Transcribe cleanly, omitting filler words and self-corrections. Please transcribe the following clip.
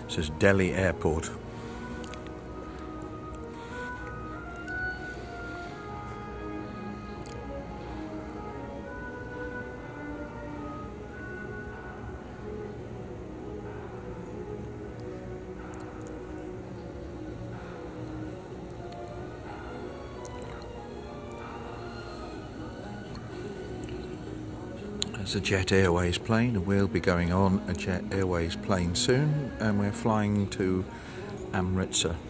This is Delhi Airport. It's a Jet Airways plane, and we'll be going on a Jet Airways plane soon, and we're flying to Amritsar.